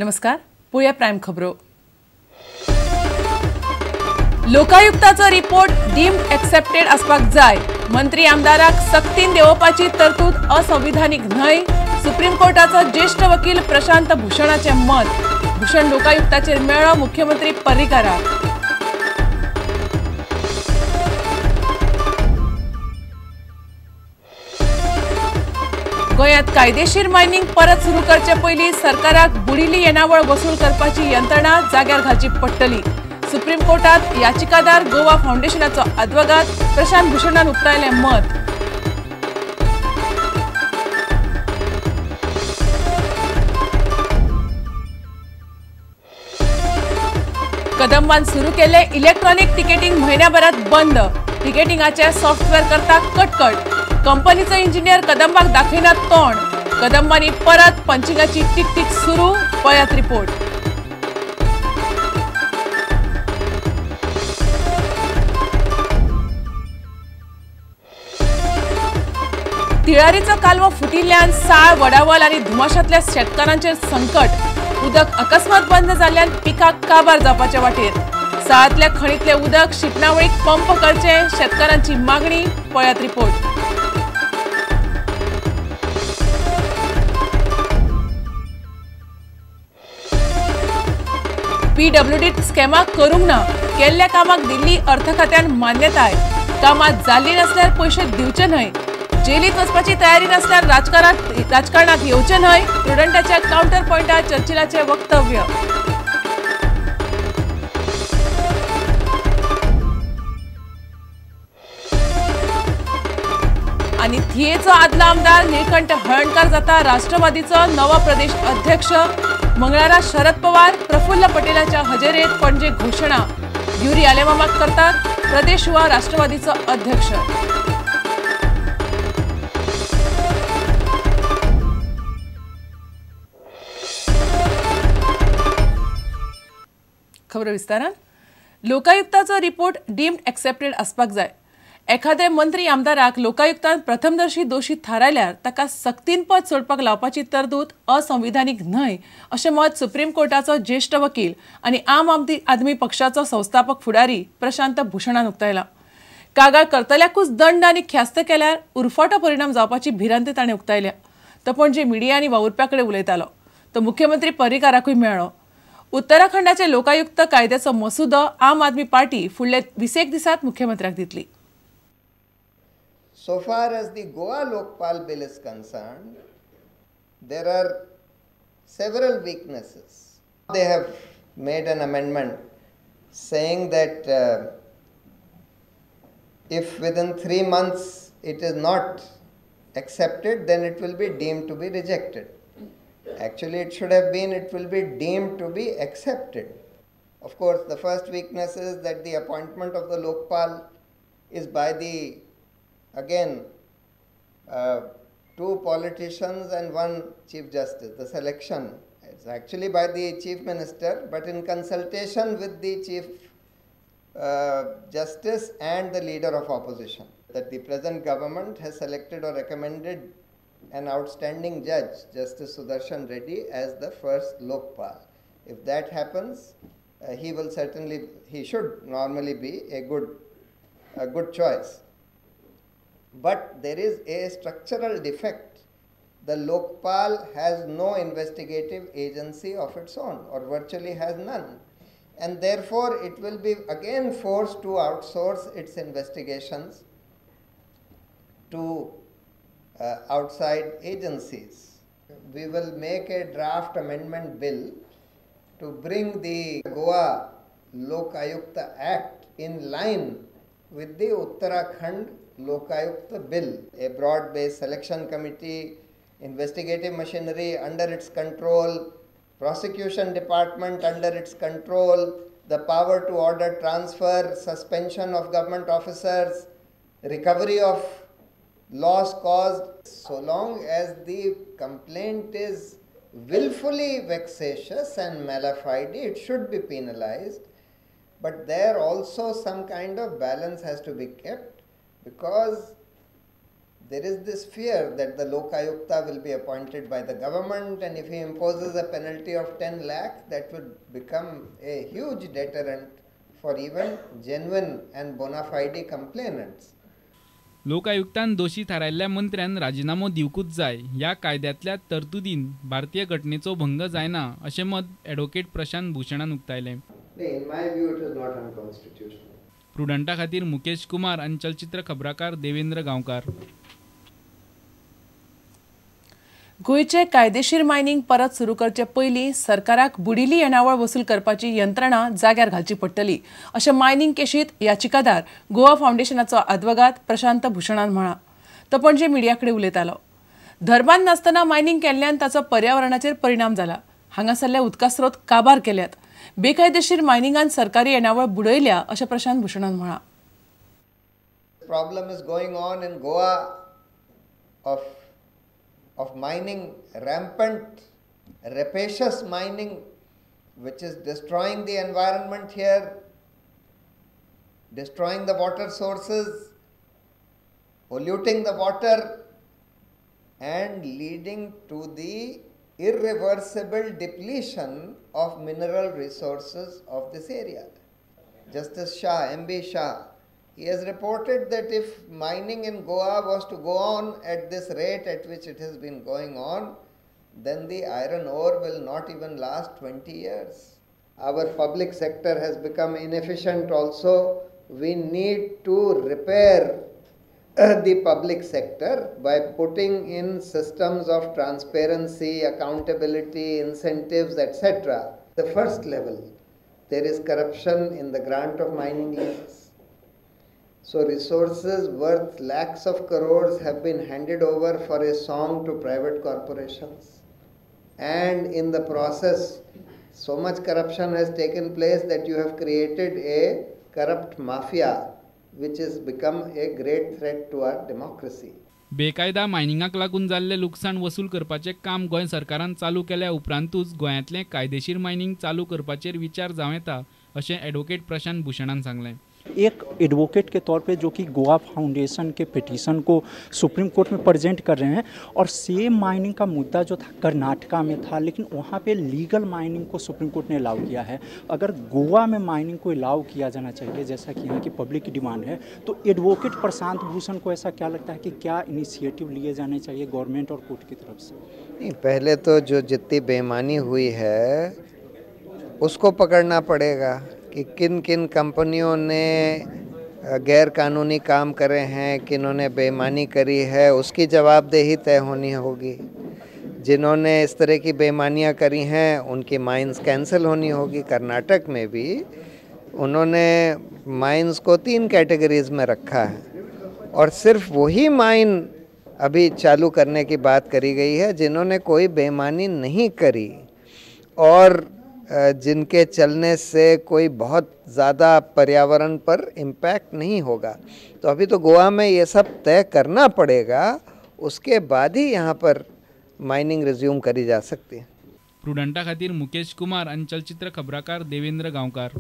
नमस्कार, पळोवया प्रायम खबरो। लोकायुक्ताचो रिपोर्ट डीम्ड एक्सेप्टेड आसपाक जाय। मंत्री आमदाराक सक्तीन देवोवपाची तरतूद असंविधानीक न्हय। सुप्रीम कोर्टाचो ज्येष्ठ वकील प्रशांत भूषणाचे मत। भूषण लोकायुक्ताचेर मेळ्ळो मुख्यमंत्री पर्रीकाराक। गोंयांत कायदेशीर मायनिंग परत सुरू करचे पयलीं सरकाराक बुडिल्ली येणावळ वसूल करपाची यंत्रणा जाग्यार घालची पडटली। सुप्रीम कोर्टात याचिकादार गोवा फाउंडेशनाचो आद्वोगाद प्रशांत भूषणान उक्तायलें मत। कदंबान सुरू केले इलेक्ट्रॉनिक टिकेटिंग म्हयन्याभरात बंद। टिकेटिंगाचे सॉफ्टवेअर करता कटकट। कंपनीचो इंजिनियर कदंबाक दाखयना तोंड। कदंबांनी परत पंचिंगाची टिकटिक सुरू। पळयात रिपोर्ट। तिळारीचो कालवो फुटिल्ल्यान साळ, वडावल आनी धुमाशातल्या शेतकारांचेर संकट। उदक अकस्मात बंद जाल्ल्यान पिकाक काबार जावपाचे वाटेर। साळांतल्या खणींतले उदक शिटनावळीक पंप करचे, शेतकारांची मागणी। पळयात रिपोर्ट। पीडब्ल्यूडी स्कॅमाक करूंक ना। केल्ल्या कामाक दिल्ली अर्थ खात्यान मान्यताय। कामां जाल्ली नसल्यार पैसे दिवचे न्हय। जेलीत वचपाची तयारी नसल्यार राजकारणात येवचे न्हय। प्रुडंटाच्या काउंटर पॉइंटार चर्चिलाचे वक्तव्य। आनी थियेचो आदलो आमदार निळकंठ हळर्णकार जाता राष्ट्रवादीचो नवो प्रदेश अध्यक्ष। मंगळारा शरद पवार, प्रफुल्ल पटेलाच्या हजेरेत पणजे घोषणा। युरी आलेमामाक करतात प्रदेश युवा राष्ट्रवादीचो अध्यक्ष। खबर विस्तारान। लोकायुक्ताचो रिपोर्ट डीम्ड एक्सेप्टेड आसपाक जाय। एखादे मंत्री आमदाराक लोकायुक्तान प्रथमदर्शी दोशी थारायल्यार ताका सक्तीन पद सोडपाक लावपाची तरतूद असंविधानीक न्हय अशें मत सुप्रीम कोर्टाचो ज्येष्ठ वकील आनी आम आदमी पक्षाचो संस्थापक फुडारी प्रशांत भूषणान उक्तायला। कागाळ करतल्याकूच दंड आनी ख्यास्त केल्यार उरफाटो परिणाम जावपाची भिरांती ताणें उक्तायल्या। तो पणजे मिडिया आनी वावुरप्यां उलयतालो। तो मुख्यमंत्री पर्रीकाराकूय मेळ्ळो। उत्तराखंडाचे लोकायुक्त कायद्याचो मसुदो आम आदमी पार्टी फुडले 20 दिसांत मुख्यमंत्र्याक दितली। So far as the Goa Lokpal bill is concerned, there are several weaknesses. They have made an amendment saying that if within 3 months it is not accepted, then it will be deemed to be rejected. Actually, it should have been, it will be deemed to be accepted. Of course, the first weakness is that the appointment of the Lokpal is by the again, 2 politicians and 1 chief justice. The selection is actually by the chief minister, but in consultation with the chief justice and the leader of opposition. That the present government has selected or recommended an outstanding judge, Justice Sudarshan Reddy, as the first Lokpal. If that happens, he should normally be a good choice. But there is a structural defect. The Lokpal has no investigative agency of its own, or virtually has none. And therefore, it will be again forced to outsource its investigations to outside agencies. We will make a draft amendment bill to bring the Goa Lokayukta Act in line with the Uttarakhand Lokayukta bill. A broad-based selection committee, investigative machinery under its control, prosecution department under its control, the power to order transfer, suspension of government officers, recovery of loss caused. So long as the complaint is willfully vexatious and malafide, it should be penalized. But there also some kind of balance has to be kept, because there is this fear that the Lokayukta will be appointed by the government, and if he imposes a penalty of 10 lakh, that would become a huge deterrent for even genuine and bona fide complainants. लोकायुक्तान Doshi थारायल्ल्या मंत्र्यान राजीनामो दिवकूच जाय ह्या कायद्यातल्या तरतुदीन भारतीय घटनेचो भंग जायना अशें मत advocate Prashant भूषणान उक्तायलें. In my view, it is not unconstitutional. प्रुडंटा खातीर मुकेश कुमार आनी चलचित्र खबराकार देवेंद्र गांवकार. गोंयचे कायदेशीर मायनिंग परत सुरू करचे पयलीं सरकाराक बुडिल्ली येणावळ वसूल करपाची यंत्रणा जाग्यार घालची पडटली अशें मायनिंग केशींत याचिकादार गोवा फावंडेशनाचो आदवोगाद प्रशांत भूषणान म्हळां. तो पणजे मिडिया कडेन उलयतालो. धर्मान नासतना मायनिंग केल्ल्यान ताचो पर्यावरणाचेर परिणाम जाला. हांगासरले उदका स्रोत काबार केल्यात. बेकायदेशीर मायनिंगान सरकारी येणावळ बुडयल्या अशें प्रशांत भूषणान म्हळां. Problem is going on in Goa of mining, rampant, rapacious mining, which is destroying the environment here, destroying the water sources, polluting the water, and leading to the irreversible depletion of mineral resources of this area. Justice Shah, M.B. Shah, he has reported that if mining in Goa was to go on at this rate at which it has been going on, then the iron ore will not even last 20 years. Our public sector has become inefficient also. We need to repair the public sector by putting in systems of transparency, accountability, incentives, etc. The first level, there is corruption in the grant of mining leases. So resources worth lakhs of crores have been handed over for a song to private corporations. And in the process, so much corruption has taken place that you have created a corrupt mafia, which has become a great threat to our democracy. बेकायदा मायनिंगाक लागून जाल्ले लुकसाण वसूल करपाचें काम गोंय सरकारान चालू केल्या उपरांतूच गोंयांतलें कायदेशीर मायनिंग चालू करपाचेर विचार जावं येता अशें ॲडव्होकेट प्रशांत भूषणान सांगलें. एक एडवोकेट के तौर पे जो कि गोवा फाउंडेशन के पिटीशन को सुप्रीम कोर्ट में प्रेजेंट कर रहे हैं, और सेम माइनिंग का मुद्दा जो था कर्नाटका में था, लेकिन वहाँ पे लीगल माइनिंग को सुप्रीम कोर्ट ने अलाउ किया है. अगर गोवा में माइनिंग को अलाउ किया जाना चाहिए जैसा कि यहाँ की पब्लिक की डिमांड है, तो एडवोकेट प्रशांत भूषण को ऐसा क्या लगता है कि क्या इनिशिएटिव लिए जाने चाहिए गवर्नमेंट और कोर्ट की तरफ से? नहीं, पहले तो जो जितनी बेईमानी हुई है उसको पकड़ना पड़ेगा कि किन किन कंपनियों ने गैर कानूनी काम करे हैं, किन्होंने बेईमानी करी है, उसकी जवाबदेही तय होनी होगी. जिन्होंने इस तरह की बेईमानियां करी हैं उनकी माइंस कैंसिल होनी होगी. कर्नाटक में भी उन्होंने माइंस को 3 कैटेगरीज में रखा है और सिर्फ वही माइन अभी चालू करने की बात करी गई है जिन्होंने कोई बेईमानी नहीं करी और जिनके चलने से कोई बहुत ज़्यादा पर्यावरण पर इम्पैक्ट नहीं होगा. तो अभी तो गोवा में ये सब तय करना पड़ेगा, उसके बाद ही यहाँ पर माइनिंग रिज्यूम करी जा सकती है. प्रुडंटा खातीर मुकेश कुमार आणि चलचित्र खबराकार देवेंद्र गांवकार.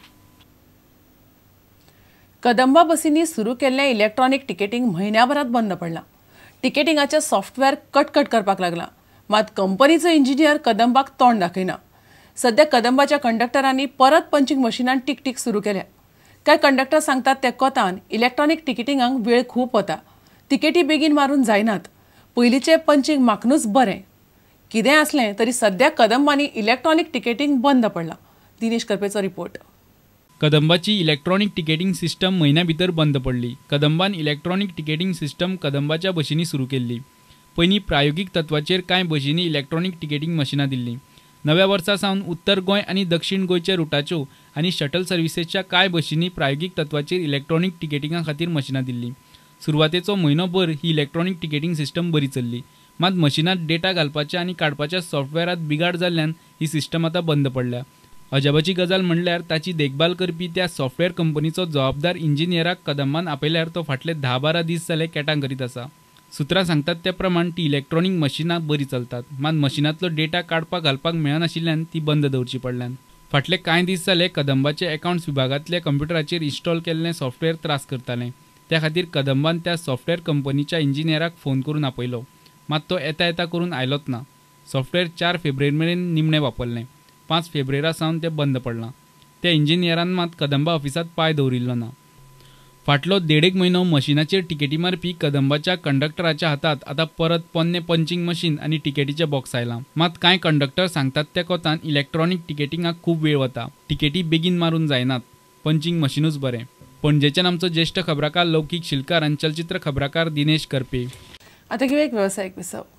कदंबा बसींनी सुरू केल्लें इलेक्ट्रॉनिक टिकेटिंग म्हयन्याभरात बंद पडलां. टिकेटिंगाचें सॉफ्टवेअर कटकट करपाक लागलां. मात कंपनीचो इंजिनियर कदंबाक तोंड दाखयना. सध्या कदंबाच्या कंडक्टरांनी परत पंचिंग मशिनान टिकटीक सुरू केल्या. कांय कंडक्टर सांगतात ते कोतान इलेक्ट्रॉनिक टिकेटिंगाक वेळ खूप वता. तिकेटी बेगीन मारून जायनात. पयलींचे पंचिंग म्हाकनूच बरें. कितें आसलें तरी सध्या कदंबांनी इलेक्ट्रॉनिक टिकेटिंग बंद पडलां. दिनेश करपेचो रिपोर्ट. कदंबाची इलेक्ट्रॉनिक टिकेटिंग सिस्टम महिन्या भितर बंद पडली. कदंबान इलेक्ट्रॉनिक टिकेटिंग सिस्टम कदंबाच्या बशींनी सुरू केल्ली. पयलीं प्रायोगिक तत्वाचेर कांय बशींनी इलेक्ट्रॉनिक टिकेटिंग मशिनां दिल्लीं. नव्या वर्सा सावन उत्तर गोंय आणि दक्षिण गोंयच्या रुटाच्यो आणि शटल सर्व्हिसेसच्या कांय बशींनी प्रायोगिक तत्वाचेर इलेक्ट्रॉनिक टिकेटिंगा खातीर मशिनां दिल्लीं. सुरवातेचो म्हयनोभर ही इलेक्ट्रॉनिक टिकेटिंग सिस्टम बरी चल्ली. मात मशिनांत डेटा घालपाच्या आणि काडपाच्या सॉफ्टवेअरात बिगाड जाल्ल्यान ही सिस्टम आतां बंद पडल्या. अजापाची गजाल म्हणल्यार ताची देखभाल करपी त्या सॉफ्टवेअर कंपनीचो जबाबदार इंजिनियराक कदंबान आपयल्यार तो फाटले 10-12 दीस जाले कॅटां करीत आसा. सुत्रां सांगतात त्या प्रमाण ती इलेक्ट्रॉनिक मशिनां बरी चलतात. मात मशिनांतलो डेटा काडपाक घालपाक मेळनाशिल्ल्यान ती बंद दवरची पडल्यान. फाटले कांय दीस जाले कदंबाचे अकाउंट्स विभागांतल्या कंप्युटराचेर इन्स्टॉल केल्लें सॉफ्टवेअर त्रास करतालें. त्या खातीर कदंबान त्या सॉफ्टवेअर कंपनीच्या इंजिनियराक फोन करून आपयलो, मात तो येता येता करून आयलोच ना. सॉफ्टवेअर 4 फेब्रुवारी मेरेन निमणें वापरलें. 5 फेब्रुवारा सावन तें बंद पडलां. त्या इंजिनियरान मात कदंबा ऑफिसांत पांय दवरिल्लो ना. फाटलो 1.5 म्हयनो मशिनाचेर तिकेटी मारपी कदंबाच्या कंडक्टराच्या हातांत आतां परत पोन्ने पंचिंग मशीन आनी तिकेटीचे बॉक्स आयलां. मात कांय कंडक्टर सांगतात त्या कोतान इलेक्ट्रॉनिक तिकेटिंगाक खूब वेळ वता. तिकेटी बेगीन मारून जायनात. पंचिंग मशीनूच बरें. पणजेच्यान आमचो ज्येश्ठ खबराकार लौकीक शिलकार आनी चलचित्र खबराकार दिनेश करपे. आता घेऊया एक व्यावसायिक विसव.